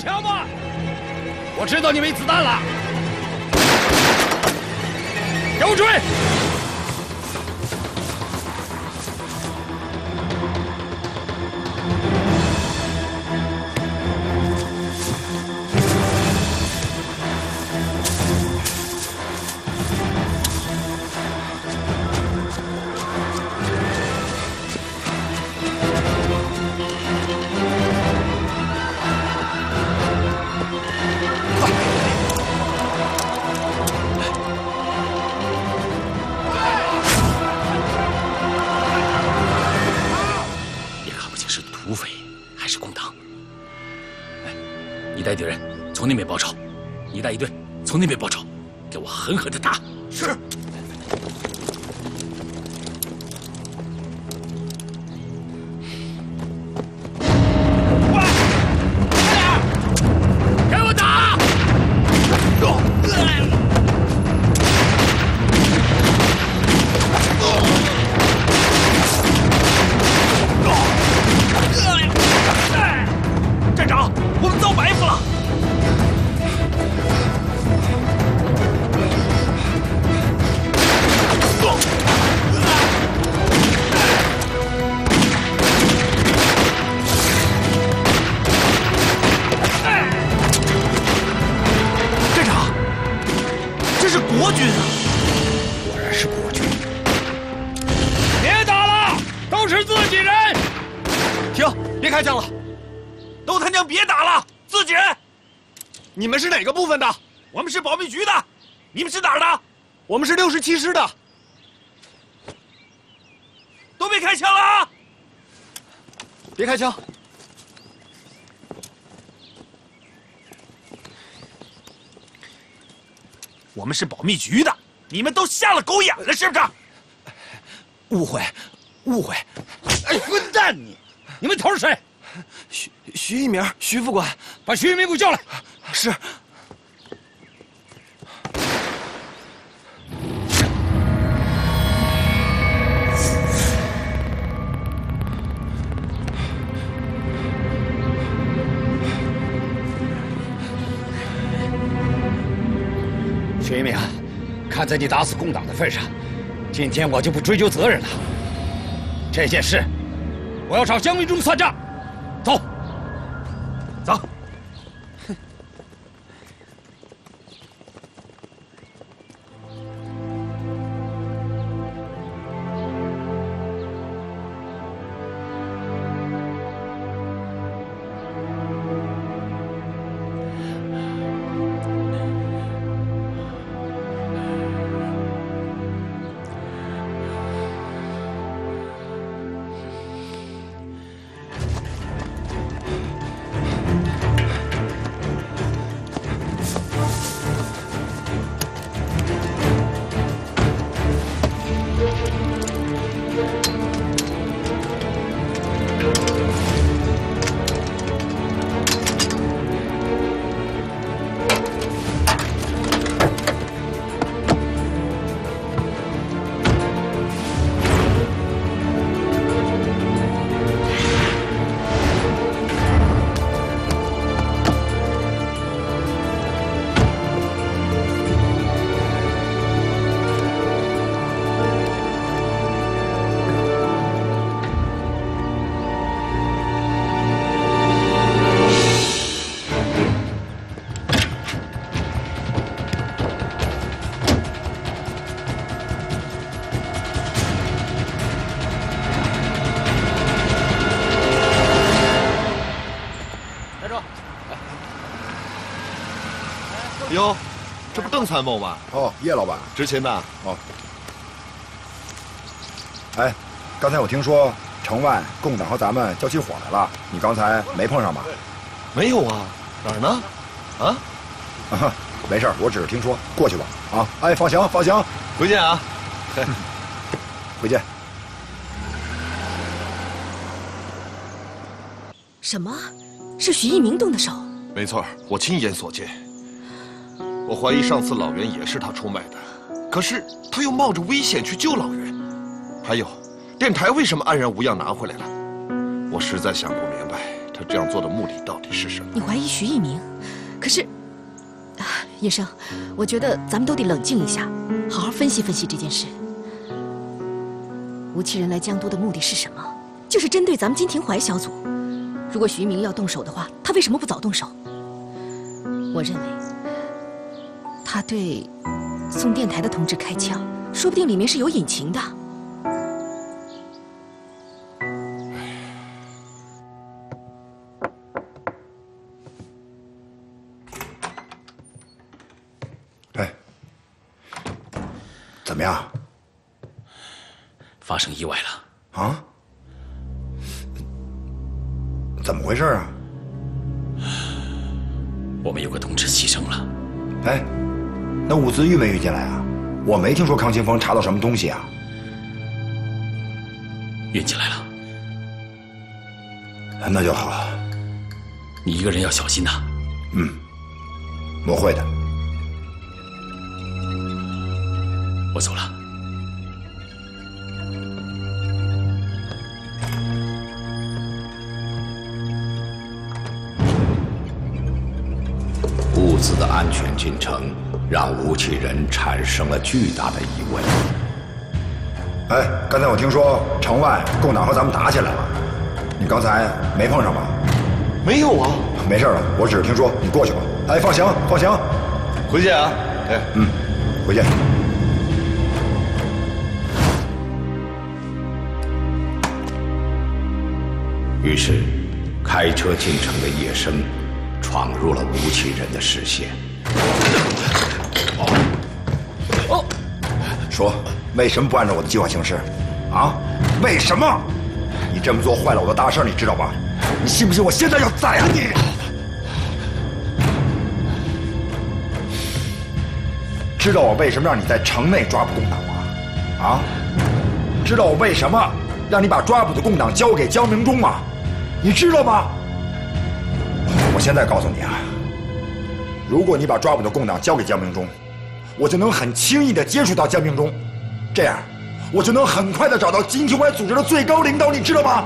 枪吗？我知道你没子弹了，给我追！ 土匪还是共党？哎，你带队人从那边包抄，你带一队从那边包抄，给我狠狠的打！是。给我打！ 站长，我们遭埋伏了！站长，这是国军啊！ 果然是国军。别打了，都是自己人！ 停，别开枪了！都他娘别打了，自己人！你们是哪个部分的？我们是保密局的。你们是哪儿的？我们是67师的。都别开枪了啊！别开枪！我们是保密局的，你们都瞎了狗眼了是不是？误会，误会！ 哎，混蛋你！你们头是谁？ 徐一鸣，徐副官， 把徐一鸣给我叫来。 是。 徐一鸣，看在你打死共党的份上，今天我就不追究责任了。这件事，我要找江云中算账。走。 走。 哟，这不邓参谋吗？ 哦，叶老板， 执勤呢？ 哦。哎，刚才我听说城外共党和咱们交起火来了，你刚才没碰上吧？ 没有啊，哪儿呢？啊？ 啊，没事，我只是听说，过去吧。啊，哎，放行，放行， 回见啊。 回见。 什么？是徐一鸣动的手？ 没错，我亲眼所见。我怀疑上次老袁也是他出卖的，可是他又冒着危险去救老袁。还有，电台为什么安然无恙拿回来了？我实在想不明白， 他这样做的目的到底是什么？ 你怀疑徐一鸣，可是，叶生，我觉得咱们都得冷静一下，好好分析分析这件事。吴奇人来江都的目的是什么？就是针对咱们金廷怀小组。如果徐一鸣要动手的话，他为什么不早动手？我认为，他对送电台的同志开枪，说不定里面是有隐情的。 哎，怎么样？ 发生意外了。 啊？怎么回事啊？ 我们有个同志牺牲了。 哎，那伍子玉没运进来啊？我没听说康清风查到什么东西啊。 运进来了。 那就好。 你一个人要小心呐。 嗯，我会的。 我走了。 物资的安全进程让吴奇人产生了巨大的疑问。 哎，刚才我听说城外共党和咱们打起来了，你刚才没碰上吧？ 没有啊， 没事了，我只是听说，你过去吧。哎，放行，放行， 回见啊。哎， 回见。 于是，开车进城的叶生闯入了吴奇人的视线。 说，为什么不按照我的计划行事？啊？为什么？你这么做坏了我的大事，你知道吧？你信不信我现在要宰了你？知道我为什么让你在城内抓捕共党吗？啊？知道我为什么让你把抓捕的共党交给江明忠吗？你知道吗？我现在告诉你啊，如果你把抓捕的共党交给江明忠，我就能很轻易地接触到江明忠，这样我就能很快地找到金廷怀组织的最高领导，你知道吗？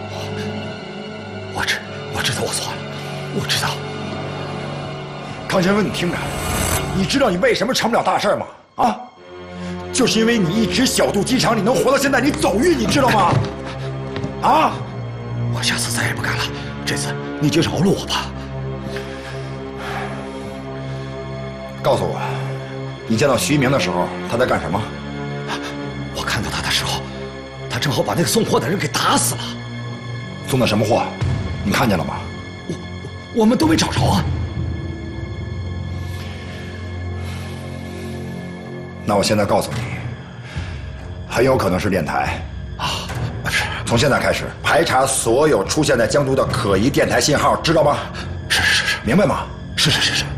我知道我错了，我知道。康先生，你听着，你知道你为什么成不了大事吗？啊，就是因为你一直小肚鸡肠，你能活到现在，你走运，你知道吗？啊！我下次再也不敢了，这次你就饶了我吧。告诉我，你见到徐一鸣的时候，他在干什么？我看到他的时候，他正好把那个送货的人给打死了。送的什么货？你看见了吗？我们都没找着啊。那我现在告诉你，很有可能是电台啊！是，从现在开始排查所有出现在江都的可疑电台信号，知道吗？是，明白吗？是。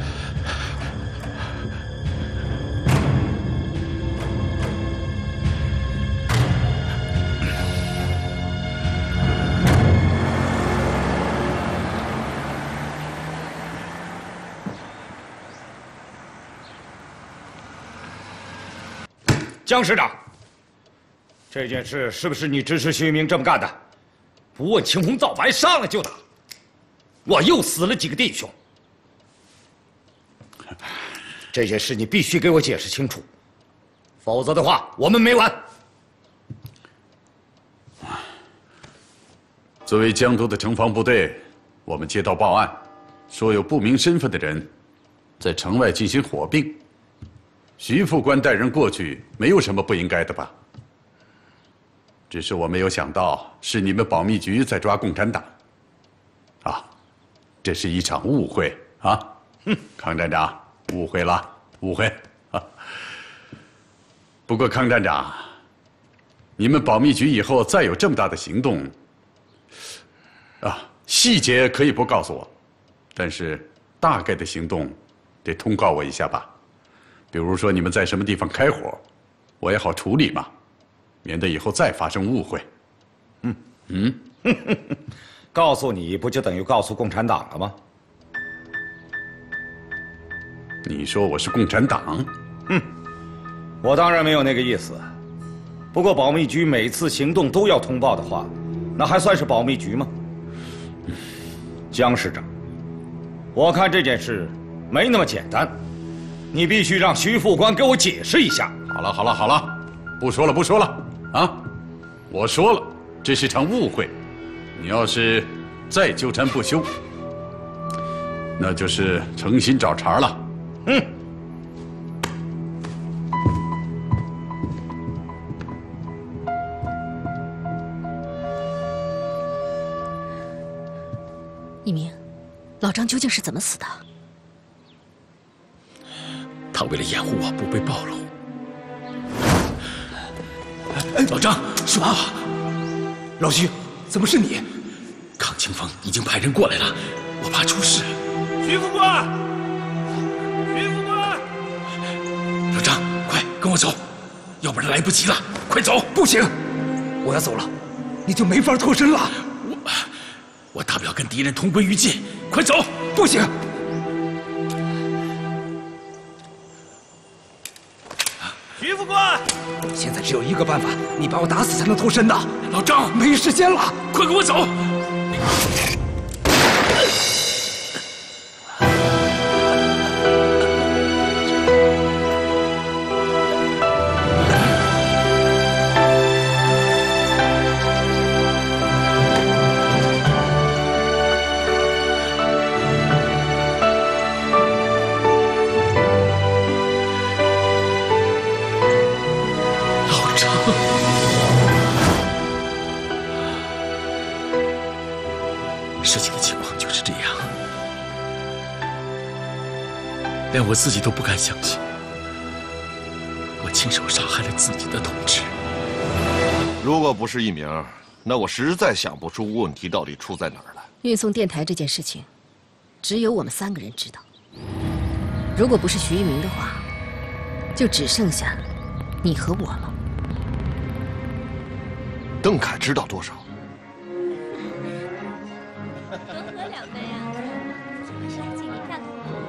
江师长，这件事是不是你支持徐一鸣这么干的？不问青红皂白，上来就打，我又死了几个弟兄。这件事你必须给我解释清楚，否则的话，我们没完。 作为江都的城防部队，我们接到报案，说有不明身份的人在城外进行火并。徐副官带人过去，没有什么不应该的吧？只是我没有想到是你们保密局在抓共产党。啊，这是一场误会啊！康站长，误会了，误会啊！不过康站长，你们保密局以后再有这么大的行动，细节可以不告诉我，但是大概的行动得通告我一下吧。比如说你们在什么地方开火，我也好处理嘛，免得以后再发生误会。 告诉你不就等于告诉共产党了吗？ 你说我是共产党？ 我当然没有那个意思。不过保密局每次行动都要通报的话，那还算是保密局吗？ 江市长，我看这件事没那么简单，你必须让徐副官给我解释一下。 好了，不说了啊！我说了，这是场误会，你要是再纠缠不休，那就是诚心找茬了。 一鸣，老张究竟是怎么死的？ 他为了掩护我不被暴露。老张，说话！ 老徐，怎么是你？ 康清风已经派人过来了，我怕出事。 徐副官，徐副官！ 老张，快跟我走，要不然来不及了！快走！ 不行，我要走了，你就没法脱身了。 我大不了跟敌人同归于尽，快走！ 不行！徐副官，现在只有一个办法，你把我打死才能脱身的。 老张， 没时间了， 快跟我走！事情的情况就是这样，连我自己都不敢相信，我亲手杀害了自己的同志。 如果不是一鸣，那我实在想不出问题到底出在哪儿了。 运送电台这件事情，只有我们3个人知道。如果不是徐一鸣的话，就只剩下你和我了。 邓凯知道多少？ 多喝2杯啊！上敬你看。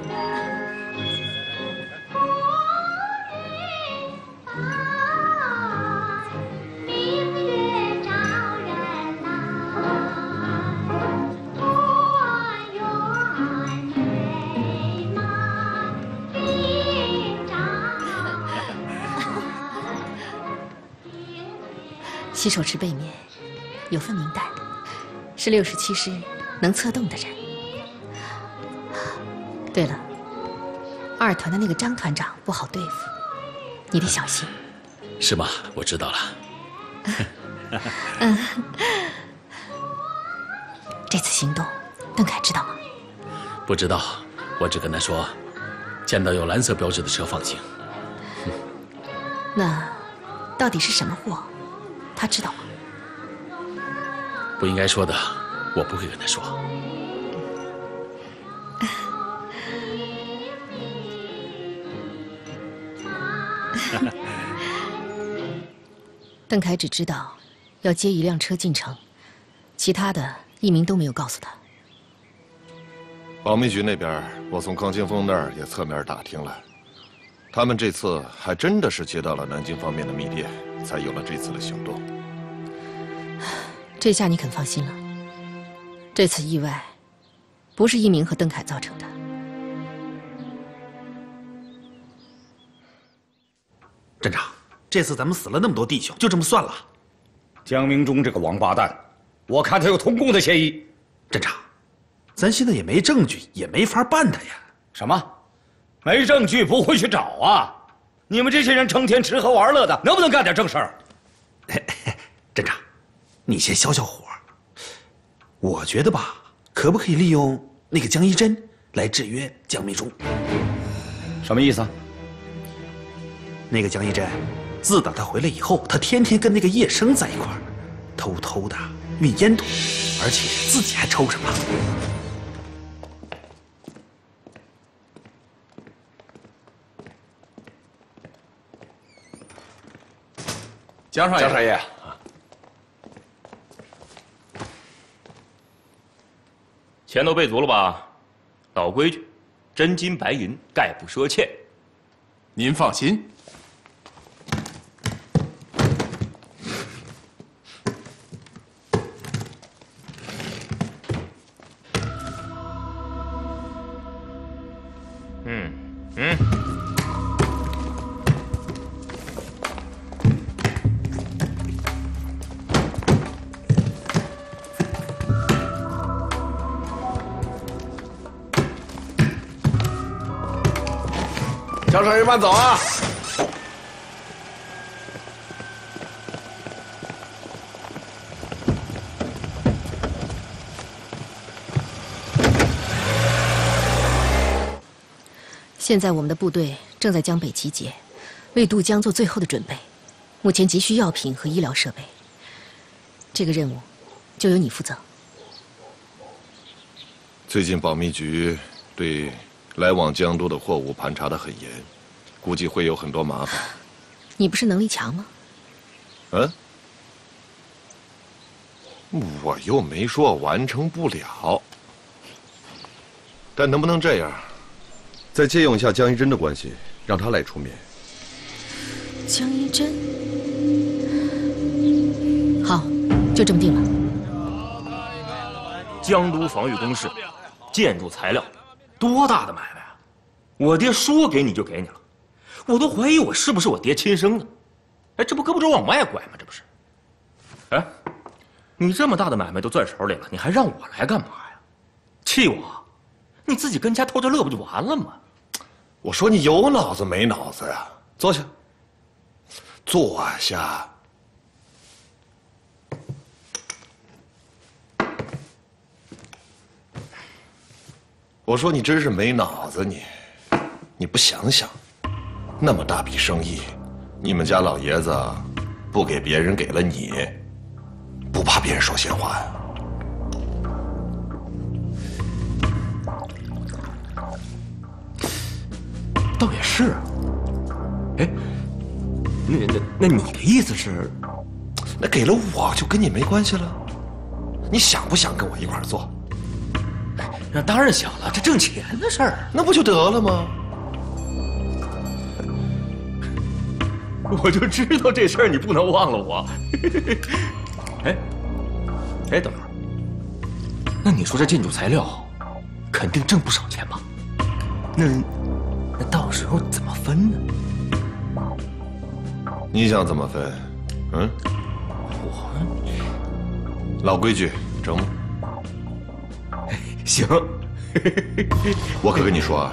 明月照人来，多缘美满鬓照。 洗手池背面有份名单，是67师能策动的人。对了，2团的那个张团长不好对付，你得小心。 是吗？我知道了。 这次行动，邓凯知道吗？ 不知道，我只跟他说，见到有蓝色标志的车放行。 那到底是什么货？他知道吗？ 不应该说的，我不会跟他说。 邓凯只知道要接1辆车进城，其他的一鸣都没有告诉他。 保密局那边，我从康清风那儿也侧面打听了，他们这次还真的是接到了南京方面的密电，才有了这次的行动。 这下你肯放心了。这次意外，不是一鸣和邓凯造成的。 镇长，这次咱们死了那么多弟兄，就这么算了？ 江明忠这个王八蛋，我看他有通共的嫌疑。 镇长，咱现在也没证据，也没法办他呀。 什么？没证据不会去找啊？你们这些人成天吃喝玩乐的，能不能干点正事儿？ 镇长，你先消消火。我觉得吧，可不可以利用那个江一真来制约江明忠？ 什么意思啊？ 那个江一真，自打他回来以后，他天天跟那个叶生在一块儿，偷偷的运烟土，而且自己还抽上了。 江少爷， 钱都备足了吧？老规矩，真金白银，概不赊欠。 您放心。 江少爷慢走啊！ 现在我们的部队正在江北集结，为渡江做最后的准备。目前急需药品和医疗设备，这个任务就由你负责。 最近保密局对来往江都的货物盘查得很严，估计会有很多麻烦。 你不是能力强吗？ 嗯？我又没说完成不了。但能不能这样？再借用一下江一真的关系，让他来出面。 江一真，好，就这么定了。 江都防御工事，建筑材料，多大的买卖啊！我爹说给你就给你了，我都怀疑我是不是我爹亲生的。哎，这不胳膊肘往外拐吗？这不是？哎，你这么大的买卖都攥手里了，你还让我来干嘛呀？气我？你自己跟家偷着乐不就完了吗？ 我说你有脑子没脑子呀？坐下，坐下。我说你真是没脑子，你不想想，那么大笔生意，你们家老爷子不给别人，给了你，不怕别人说闲话呀？ 倒也是啊。哎，那你的意思是， 那给了我就跟你没关系了？你想不想跟我一块儿做？ 那当然想了，这挣钱的事儿， 那不就得了吗？ 我就知道这事儿你不能忘了我。哎，等会儿，那你说这建筑材料肯定挣不少钱吧？那到时候怎么分呢？ 你想怎么分？嗯？老规矩，整。 行。 我可跟你说啊，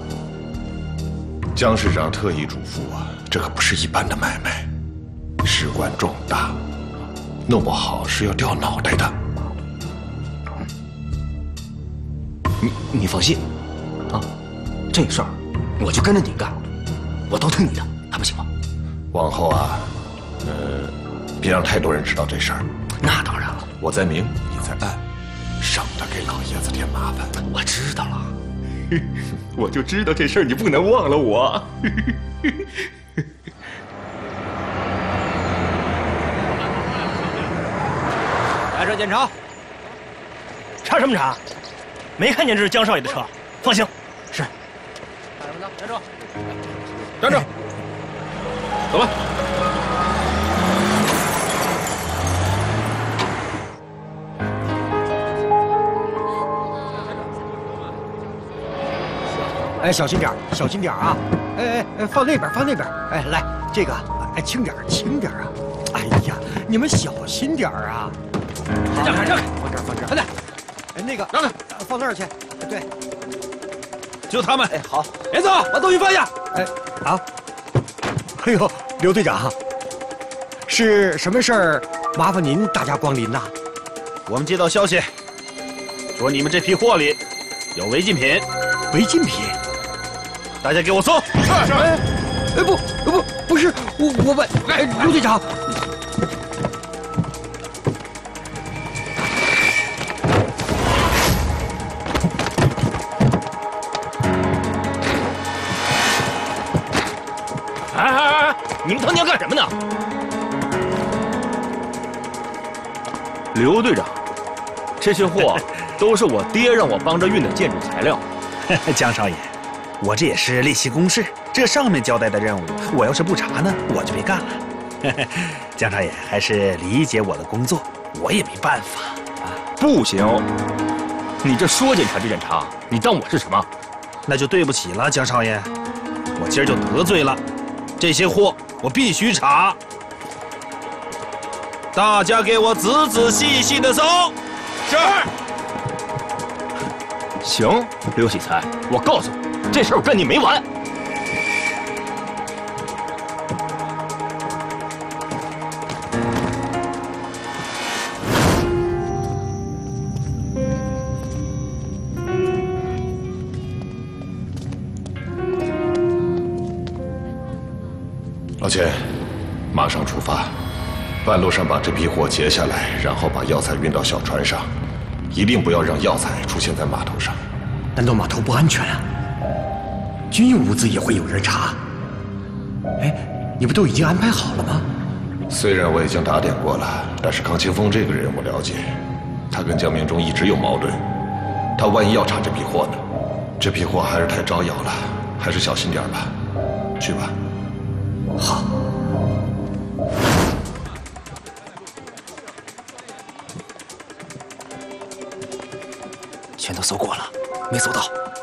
江市长特意嘱咐我，这可不是一般的买卖，事关重大，弄不好是要掉脑袋的。 你放心，啊，这事儿我就跟着你干，我都听你的，还不行吗？ 往后啊，别让太多人知道这事儿。 那当然了， 我在明，你在暗，省得给老爷子添麻烦。 我知道了，我就知道这事儿你不能忘了我。 开车检查。查什么查？没看见这是江少爷的车。放行。是。站住！ 站住！走吧。 哎，小心点，小心点啊！哎，放那边，放那边。哎，来，这个，哎，轻点，轻点啊！哎呀，你们小心点啊！ 让开，让开， 放这儿，放这儿。快点！哎，那个， 让开， 放那儿去。对， 就他们。 哎，好， 别走，把东西放下。 哎，啊！哎呦，刘队长，是什么事儿？麻烦您大驾光临呐！ 我们接到消息，说你们这批货里有违禁品。 违禁品？ 大家给我搜！ 是。哎，不是，我们，哎，刘队长。 哎，你们他娘干什么呢？刘队长，这些货都是我爹让我帮着运的建筑材料。 江少爷，我这也是例行公事，这上面交代的任务，我要是不查呢，我就别干了。江少爷还是理解我的工作，我也没办法啊。 不行，你这说检查就检查，你当我是什么？ 那就对不起了，江少爷，我今儿就得罪了。这些货我必须查，大家给我仔仔细细的搜。 是。行，刘喜才，我告诉你，这事儿我跟你没完。 老钱，马上出发，半路上把这批货截下来，然后把药材运到小船上，一定不要让药材出现在码头上。 难道码头不安全啊？军用物资也会有人查。哎，你不都已经安排好了吗？ 虽然我已经打点过了，但是康清风这个人我了解，他跟江明忠一直有矛盾，他万一要查这批货呢？这批货还是太招摇了，还是小心点吧。去吧。 好。全都搜过了，没搜到。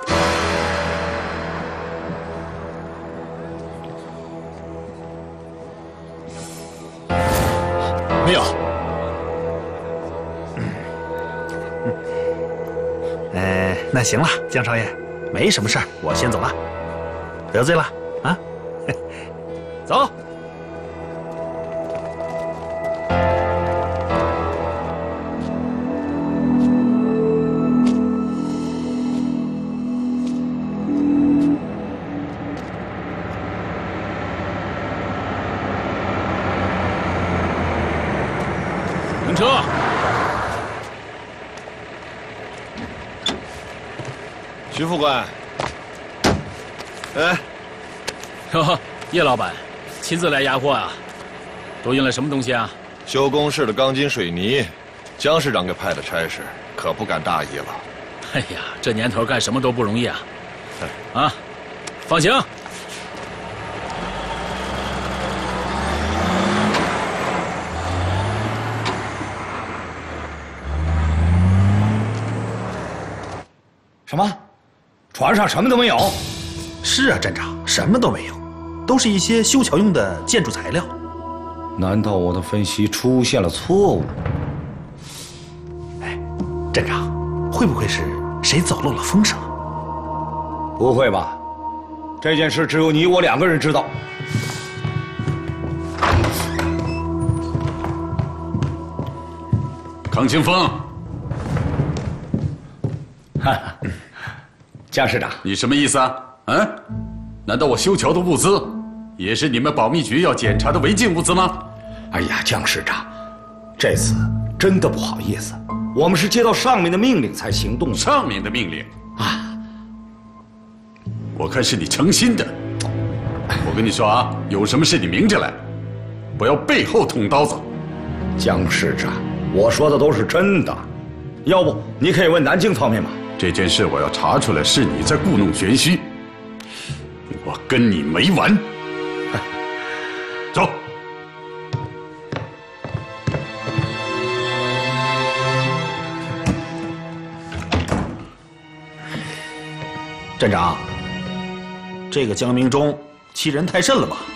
没有。 那行了，江少爷，没什么事儿，我先走了。得罪了啊？走。 停车！ 徐副官，哎， 哟，叶老板，亲自来押货啊？都运了什么东西啊？ 修工事的钢筋水泥，江市长给派的差事，可不敢大意了。 哎呀，这年头干什么都不容易啊！啊，放行。 什么？船上什么都没有？ 是啊，站长，什么都没有，都是一些修桥用的建筑材料。 难道我的分析出现了错误？ 哎，站长，会不会是谁走漏了风声？ 不会吧？这件事只有你我两个人知道。 康清风。 哈哈，江市长， 你什么意思啊？嗯，难道我修桥的物资也是你们保密局要检查的违禁物资吗？ 哎呀，江市长，这次真的不好意思，我们是接到上面的命令才行动的。 上面的命令啊？我看是你诚心的。我跟你说啊，有什么事你明着来，不要背后捅刀子。 江市长，我说的都是真的，要不你可以问南京方面嘛。 这件事我要查出来是你在故弄玄虚，我跟你没完。走。 站长，这个江明忠欺人太甚了吧？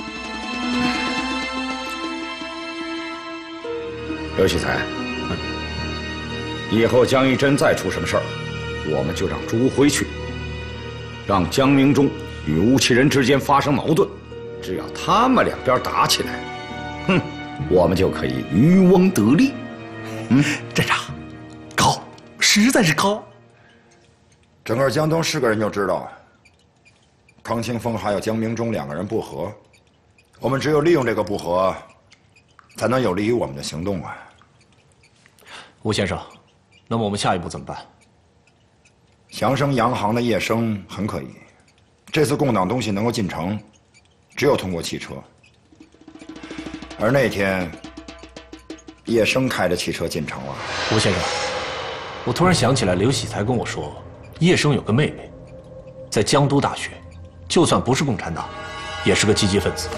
刘喜才，以后江一真再出什么事儿，我们就让朱辉去，让江明忠与吴其仁之间发生矛盾，只要他们两边打起来，哼，我们就可以渔翁得利。 站长，高，实在是高。 整个江东是个人就知道，康清风还有江明忠两个人不和，我们只有利用这个不和，才能有利于我们的行动啊。 吴先生，那么我们下一步怎么办？ 祥生洋行的叶生很可疑，这次共党东西能够进城，只有通过汽车。而那天，叶生开着汽车进城了。 吴先生，我突然想起来，刘喜才跟我说，叶生有个妹妹，在江都大学，就算不是共产党，也是个积极分子。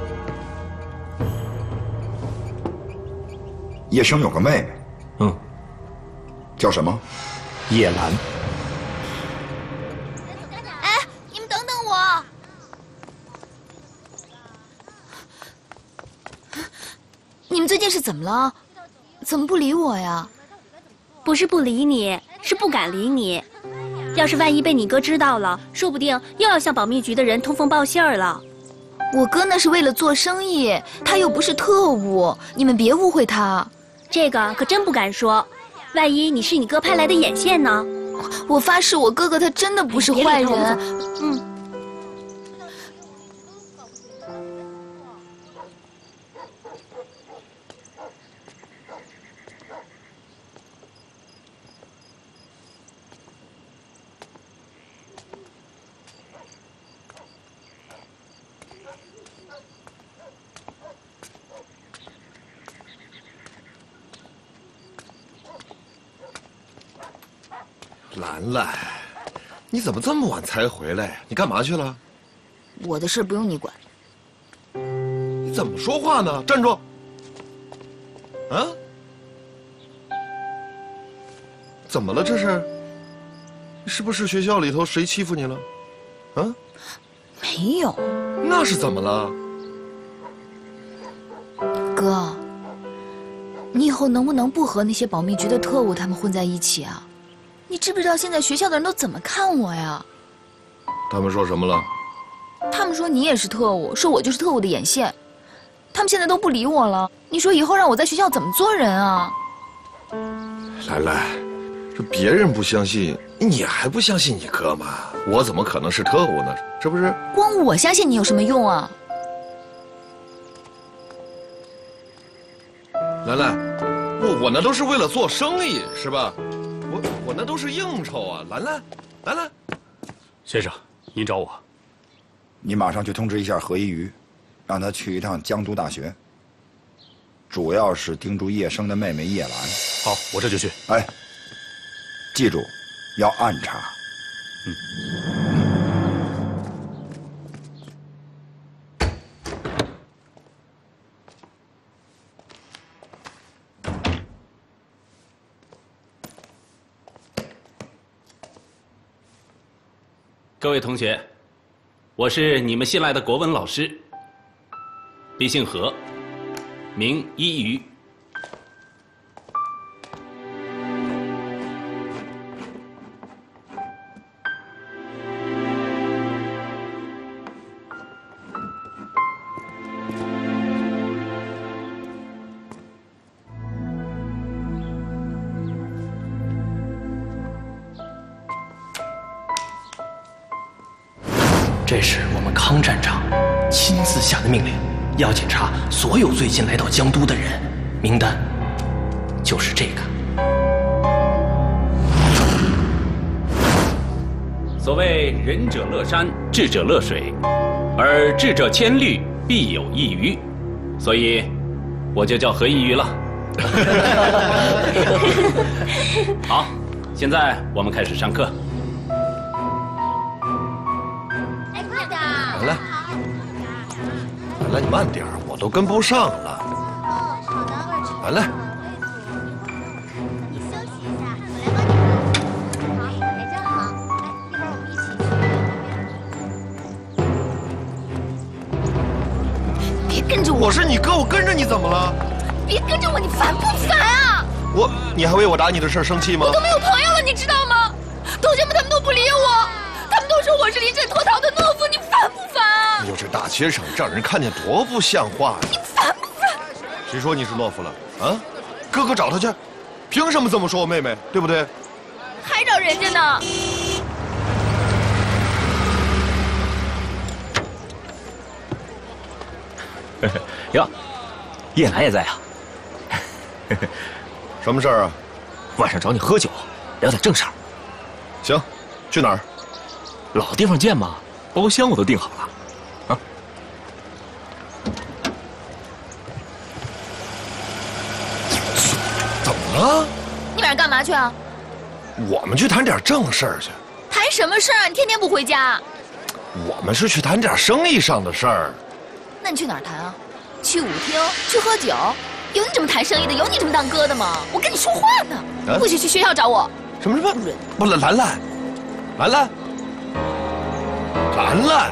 叶生有个妹妹，叫什么？ 叶兰。 哎，你们等等我！ 你们最近是怎么了？怎么不理我呀？ 不是不理你，是不敢理你。要是万一被你哥知道了，说不定又要向保密局的人通风报信儿了。 我哥那是为了做生意，他又不是特务，你们别误会他。 这个可真不敢说，万一你是你哥派来的眼线呢？ 我发誓，我哥哥他真的不是坏人。 兰兰，你怎么这么晚才回来？你干嘛去了？ 我的事不用你管。 你怎么说话呢？站住！啊？怎么了？这是？是不是学校里头谁欺负你了？啊？ 没有。 那是怎么了？ 哥，你以后能不能不和那些保密局的特务他们混在一起啊？你知不知道现在学校的人都怎么看我呀？ 他们说什么了？ 他们说你也是特务，说我就是特务的眼线。他们现在都不理我了。你说以后让我在学校怎么做人啊？ 兰兰，这别人不相信，你还不相信你哥吗？我怎么可能是特务呢？是不是？ 光我相信你有什么用啊？ 兰兰，我那都是为了做生意，是吧？我那都是应酬啊，兰兰，兰兰。 先生，您找我。 你马上去通知一下何一瑜，让他去一趟江都大学，主要是盯住叶生的妹妹叶兰。 好，我这就去。 哎，记住，要暗查。 各位同学，我是你们新来的国文老师，笔姓何，名一瑜。 这是我们康站长亲自下的命令，要检查所有最近来到江都的人，名单就是这个。 所谓仁者乐山，智者乐水，而智者千虑，必有一隅，所以我就叫何一隅了。好，现在我们开始上课。 兰兰，兰兰，你慢点儿，我都跟不上了。 哦，好的。 兰兰， 你休息一下，我来帮你。好，哎，真好。哎，一会儿我们一起去。 别跟着我！ 我是你哥，我跟着你怎么了？ 别跟着我，你烦不烦啊？ 你还为我打你的事儿生气吗？ 我都没有朋友了，你知道吗？同学们他们都不理我，他们都说我是临阵脱逃的懦夫，你烦不烦啊？ 你又是大街上，让人看见多不像话呀！ 你烦不烦？ 谁说你是懦夫了？啊，哥哥找他去，凭什么这么说我妹妹？对不对？ 还找人家呢？ 哟，叶兰也在啊。 什么事儿啊？ 晚上找你喝酒，聊点正事儿。 行，去哪儿？ 老地方见嘛，包厢我都订好了。啊。 怎么了？ 你晚上干嘛去啊？ 我们去谈点正事儿去。 谈什么事儿啊？你天天不回家。 我们是去谈点生意上的事儿。 那你去哪儿谈啊？去舞厅？去喝酒？有你这么谈生意的，有你这么当哥的吗？我跟你说话呢，不许去学校找我。 什么？不，兰兰，兰兰，兰兰。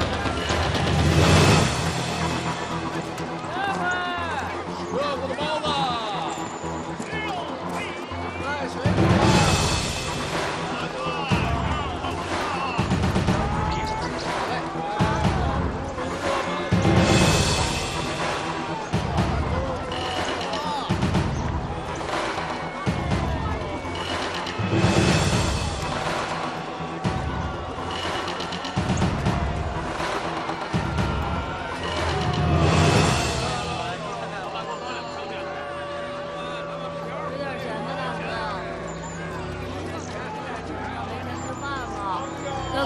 热乎的包子，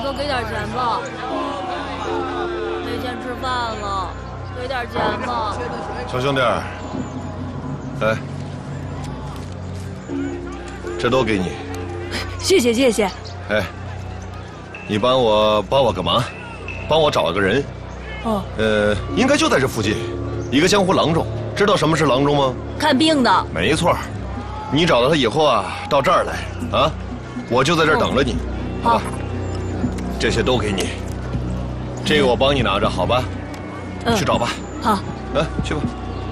哥给点钱吧，没钱吃饭了，给点钱吧。 小兄弟，哎，这都给你。 谢谢谢谢。 哎，你帮我个忙，帮我找个人。 哦。 应该就在这附近，一个江湖郎中。知道什么是郎中吗？ 看病的。 没错。你找到他以后啊，到这儿来啊，我就在这儿等着你。 好。 这些都给你，这个我帮你拿着，好吧？去找吧。 好。 来，去吧。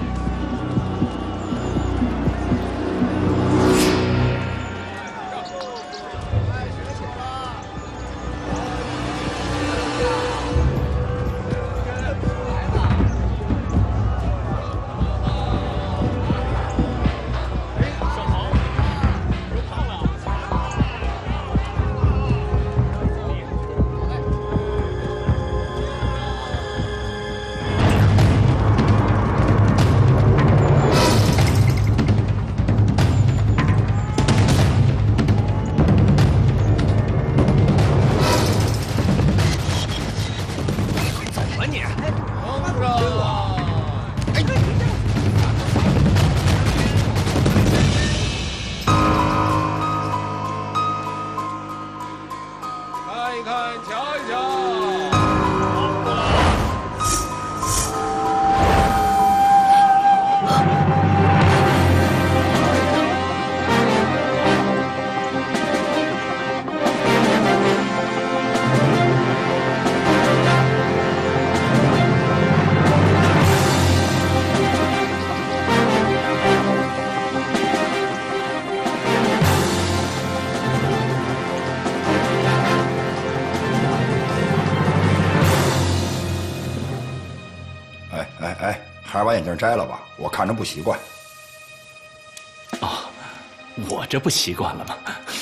还是把眼镜摘了吧，我看着不习惯。 哦，我这不习惯了吗？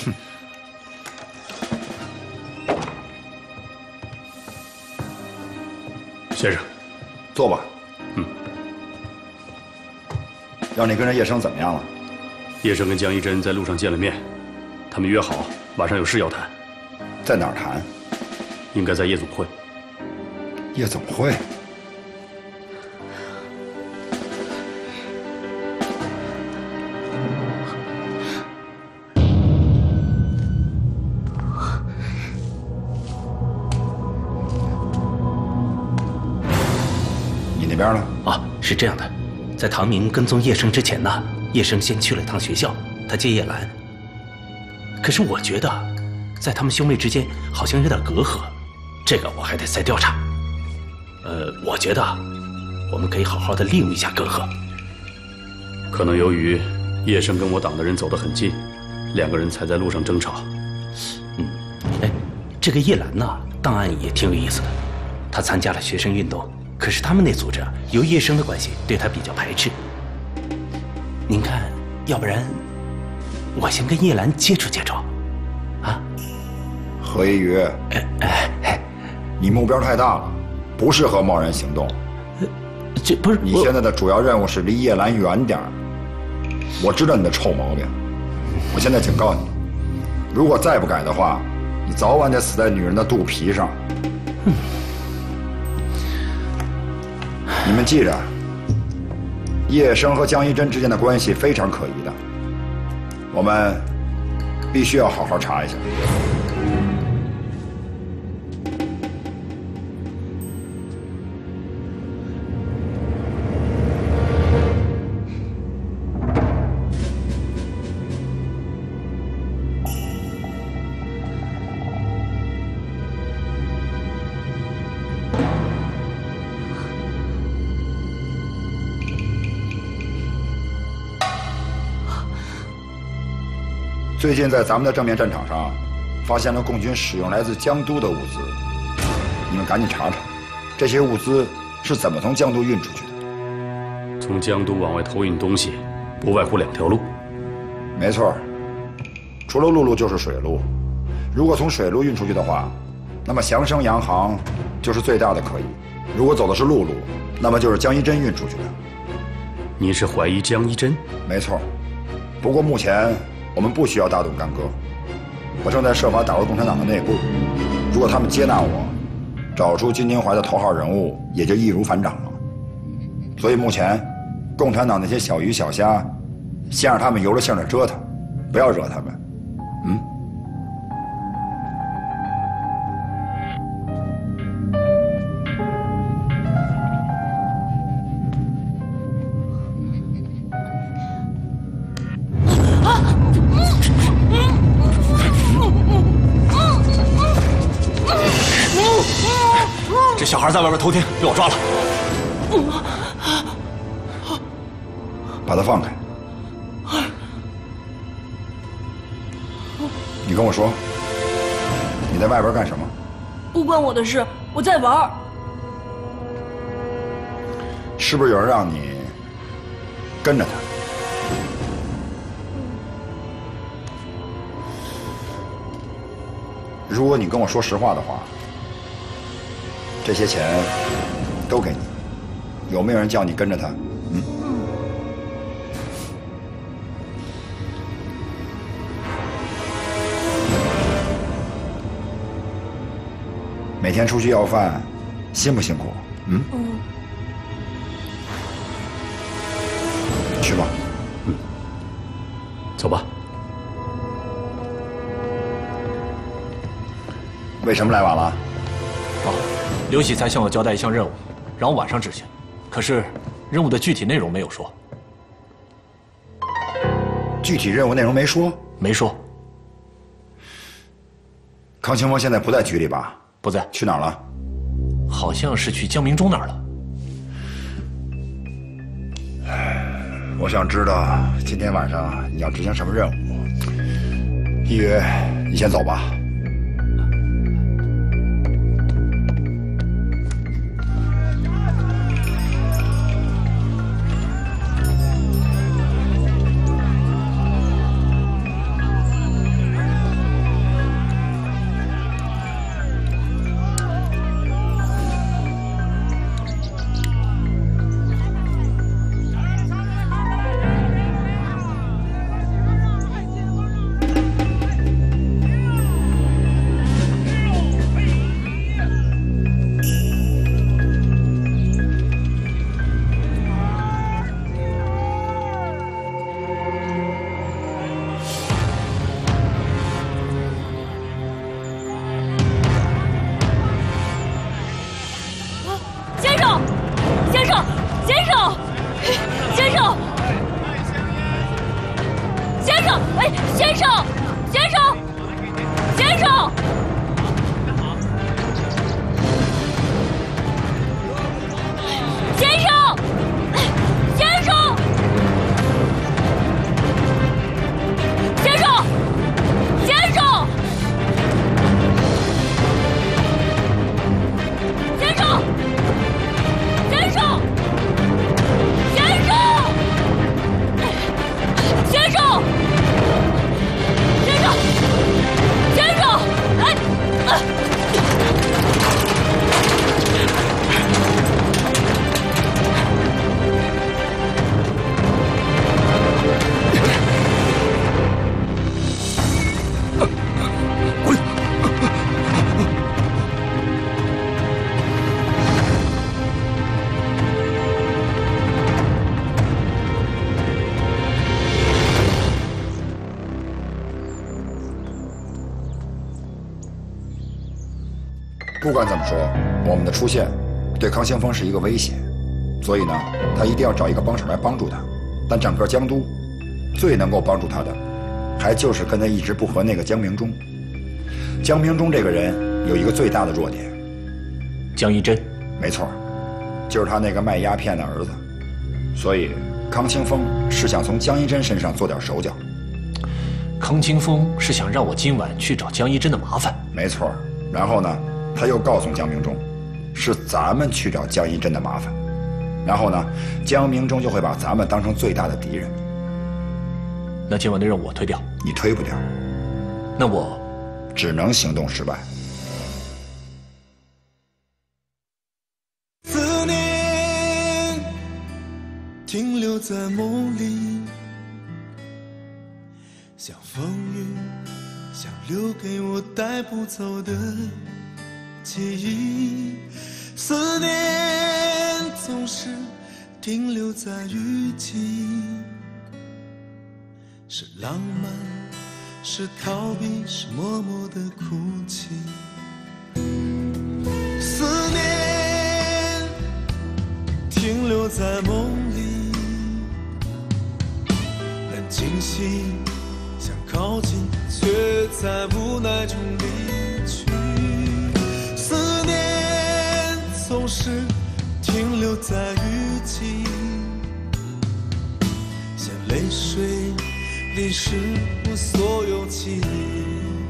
先生， 坐吧。 嗯。 让你跟着叶生怎么样了？ 叶生跟江一真在路上见了面，他们约好晚上有事要谈。 在哪儿谈？ 应该在夜总会。 夜总会？你那边呢？ 啊，是这样的，在唐明跟踪叶生之前呢，叶生先去了趟学校，他接叶兰。可是我觉得，在他们兄妹之间好像有点隔阂，这个我还得再调查。我觉得我们可以好好的利用一下隔阂。 可能由于叶生跟我党的人走得很近，两个人才在路上争吵。 这个叶兰呢，档案也挺有意思的，她参加了学生运动。可是他们那组织由叶生的关系对他比较排斥。您看，要不然我先跟叶兰接触接触，啊？ 何一宇，你目标太大了，不适合贸然行动。 这不是你现在的主要任务是离叶兰远点儿。我知道你的臭毛病，我现在警告你，如果再不改的话，你早晚得死在女人的肚皮上。你们记着，叶生和江一真之间的关系非常可疑的，我们必须要好好查一下。最近在咱们的正面战场上，发现了共军使用来自江都的物资，你们赶紧查查，这些物资是怎么从江都运出去的？ 从江都往外偷运东西，不外乎两条路。 没错，除了陆路就是水路。如果从水路运出去的话，那么祥生洋行就是最大的可疑；如果走的是陆路，那么就是江一真运出去的。 您是怀疑江一真？ 没错，不过目前我们不需要大动干戈，我正在设法打入共产党的内部。 如果他们接纳我，找出金金怀的头号人物，也就易如反掌了。所以目前，共产党那些小鱼小虾，先让他们由了性的折腾，不要惹他们。 这小孩在外边偷听，被我抓了。 把他放开。你跟我说，你在外边干什么？ 不关我的事，我在玩。 是不是有人让你跟着他？如果你跟我说实话的话，这些钱都给你。有没有人叫你跟着他？每天出去要饭，辛不辛苦？去吧。 走吧。 为什么来晚了？ 刘喜才向我交代一项任务，让我晚上执行。可是任务的具体内容没有说。 具体任务内容没说？ 没说。 康清风现在不在局里吧？ 不在。 去哪儿了？ 好像是去江明忠那儿了。 我想知道今天晚上你要执行什么任务。一宇，你先走吧。不管怎么说，我们的出现对康清风是一个威胁，所以呢，他一定要找一个帮手来帮助他。但整个江都，最能够帮助他的，还就是跟他一直不和那个江明忠。江明忠这个人有一个最大的弱点， 江一真， 没错，就是他那个卖鸦片的儿子。所以康清风是想从江一真身上做点手脚。 康清风是想让我今晚去找江一真的麻烦。 没错，然后呢，他又告诉江明忠，是咱们去找江一真的麻烦。然后呢，江明忠就会把咱们当成最大的敌人。 那今晚的任务我推掉。 你推不掉， 那我只能行动失败。 思念停留在梦里，像风雨，像留给我带不走的记忆，思念总是停留在雨季，是浪漫，是逃避，是默默的哭泣。思念停留在梦里，很清晰，想靠近，却在无奈中离去。思念总是停留在雨季，像泪水淋湿我所有记忆。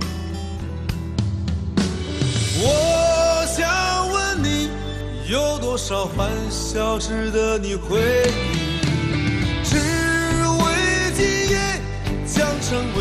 我想问你，有多少欢笑值得你回忆？只为今夜将成为